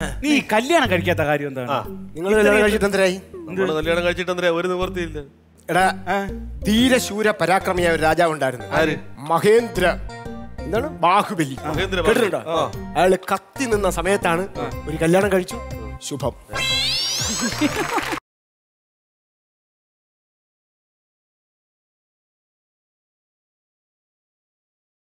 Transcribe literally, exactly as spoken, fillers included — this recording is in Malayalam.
നീ കല്യാണം കഴിക്കാത്ത കാര്യം എന്താണ്? നിങ്ങൾ കല്യാണം കഴിച്ചിട്ട് എന്തരായി? കല്യാണം കഴിച്ചിട്ട് എന്തരാ? ഒരു നിവൃത്തിയില്ല. എടാ, ധീരശൂര പരാക്രമിയായ ഒരു രാജാവ് ഉണ്ടായിരുന്നു. മഹേന്ദ്ര എന്താണ് ബാഹുബലി. കേട്ടിട്ടുണ്ടോ? അയാള് കത്തി നിന്ന സമയത്താണ് ഒരു കല്യാണം കഴിച്ചു. ശുഭം.